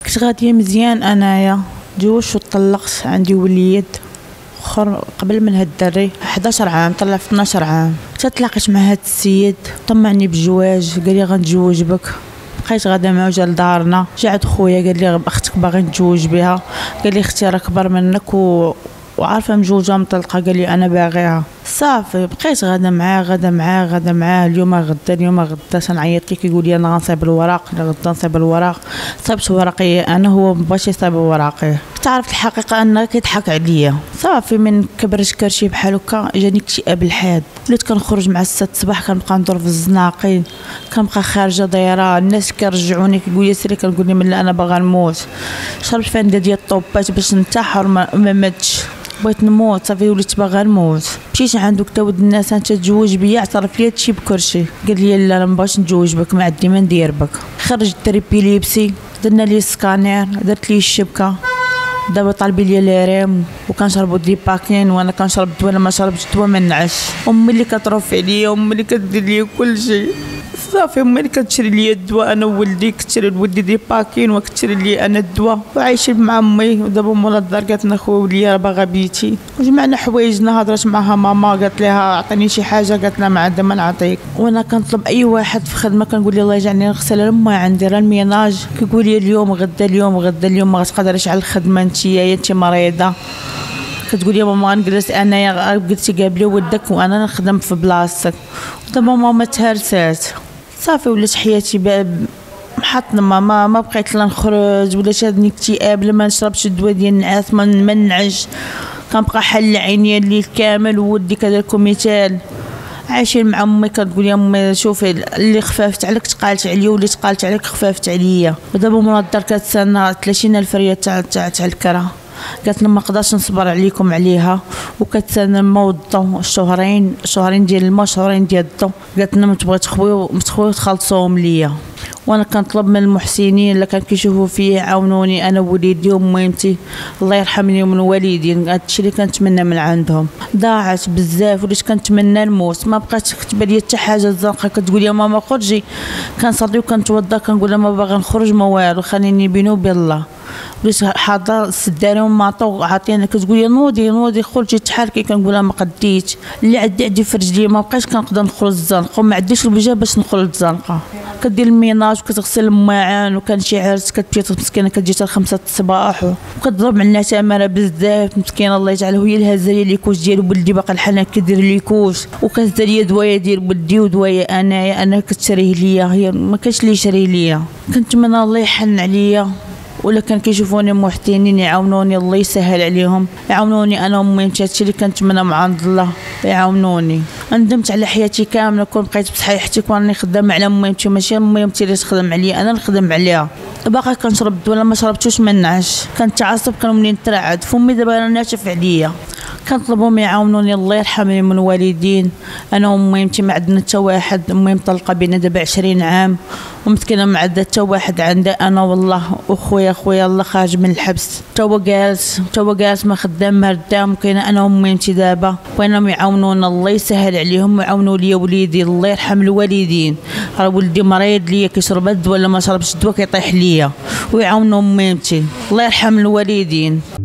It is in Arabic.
كنت غادية مزيان انايا تزوجت وطلقت، عندي وليد اخر قبل من هاد الدري 11 عام، طلع في 12 عام. تلاقيت مع هاد السيد طمعني بالجواز، قال لي غنتزوج بك. بقيت غادا معاه جا لدارنا، جا عند خويا قال لي اختك باغي نتزوج بها، قال لي اختي راه كبر منك وعارفه مجوجه مطلقه، قال لي انا باغيها. صافي بقيت غادا معاه اليوم غدا تنعيط ليه كيقول لي انا غنصايب الوراق، غدا نصايب الوراق. صايبت ورقي انا، هو مبغاش يصايب وراقي. تعرفت الحقيقه انه كيضحك عليا. صافي من كبرت كرشي بحال هكا جاني اكتئاب الحاد، وليت كنخرج مع 6 الصباح كنبقى ندور في الزناقي، كنبقى خارجه دايره، الناس كيرجعوني كيقول لي سيري، كنقول لهم لا انا باغا نموت. شربت فانده ديال الطوبات باش ننتحر ما ماتش، بغيت نموت صافي وليت باغا نموت. مشيت عندو كتا ولد الناس انت تزوج بيا، اعترف لي هادشي بكرشي، قال لي لا ما بغاش نتزوج بك، ما عندي ما ندير بك. خرج التريبيليبسي، درنا لي سكانير، درت لي الشبكه، دابا طالبين لي ليريم وكنشربوا دي باكين، وانا كنشرب الدواء، ما شربتش الدواء ما نعش. امي اللي كتروف عليا، امي اللي كدير لي كلشي. صافي امي اللي كتشري لي الدواء، انا وولدي كتشري لولدي دي باكين وكتشري لي انا الدواء، وعايشين مع امي. ودابا مولا الدار قالت لنا خويا وليا باغا بيتي، وجمعنا حوايجنا. هضرت معها ماما، قالت لها عطيني شي حاجه، قالت لها ما عندها ما نعطيك. وانا كنطلب اي واحد في خدمه كنقول له الله يجعلني نغسل ما عندي راه الميناج، كيقول لي اليوم غدا ما غتقدريش على الخدمه، انت مريضه. كتقول لي ماما غنجلس انايا، قلتي قابلي ولدك وانا نخدم في بلاصتك. دابا ماما تهرسات، صافي ولات حياتي محطنا. ما بقيت لا نخرج ولا شادني اكتئاب، لما نشربش الدواء ديال النعاس ما نعش، كنبقى حل عينيا الليل كامل. وولدي كذلك مثال، عايشين مع امي. كتقول لي امي شوفي اللي خفافت عليك تقالت عليا، واللي تقالت عليك خفافت عليا. ودابا مولا الدار كتسنى 30,000 ريال تاع الكرا، قالت لنا ما نقدرش نصبر عليكم عليها، وكتسنى الماء والضو شهرين ديال الماء، شهرين ديال الضو. قالت لنا ما تبغي تخويو تخلصوهم ليا. وانا كنطلب من المحسنين اللي كانوا كيشوفوا فيا يعاونوني انا ووليدي وميمتي، الله يرحمني ومن والدين. هادشي اللي كنتمنى من عندهم. ضاعت بزاف، وليت كنتمنى نموت، ما بقاتش كتبان لي حتى حاجه زنقه. كتقول يا ماما خرجي، كنصلي وكنتوضا، كنقول لها ما باغا نخرج ما والو، خليني بيني وبين الله. وليت حاضره السداري وماطو عاطيني، كتقول لي نوضي خرجي تحركي، كنقول لها ما قديتش. اللي عندي في رجلي ما بقيتش كنقدر نخرج الزنقه، وما عنديش الوجه باش نخرج الزنقه. كدير الميناج وكتغسل الماعن، وكان شي عرس كتمشي مسكينه كتجي حتى 5 الصباح، وكتضرب عندنا تماره بزاف مسكينه. الله يجعله هي الهزه لي كوش ديال ولدي، باقي الحنان كدير لي كوش، وكتهز لي دوايا ديال ولدي ودوايا انايا، انا كتشريه ليا، هي ما كاينش اللي يشري ليا. كنتمنى الله يحن عليا، ولا كان كيشوفوني محتينين يعاونوني، الله يسهل عليهم، يعاونوني انا وامي. هادشي اللي كنتمنى من عند الله، يعاونوني. ندمت على حياتي كامله، كون بقيت بصحيحتي، كون خدام على اميمتي، ماشي اميمتي اللي تخدم عليا، انا نخدم عليها. باقا كنشرب الدواء، ما شربتوش ما نعش، كنتعصب، كان منين نترعد فمي. دابا انا ناشف عليا، كنطلبهم يعاونوني، الله يرحمني من الوالدين. انا وميمتي ما عندنا حتى واحد، امي مطلقه بينا دابا 20 عام، ومسكينه ما عندها حتى واحد. عندها انا والله وخويا الله خارج من الحبس، تا هو جالس ما خدام ما ردام. كاينه انا وميمتي دابا، بغيناهم يعاونونا، الله يسهل عليهم ويعاونوا لي وليدي، الله يرحم الوالدين. راه ولدي مريض ليا، كيشرب الدواء، ولا ما شربش الدواء كيطيح ليا، ويعاونوا ميمتي، الله يرحم الوالدين.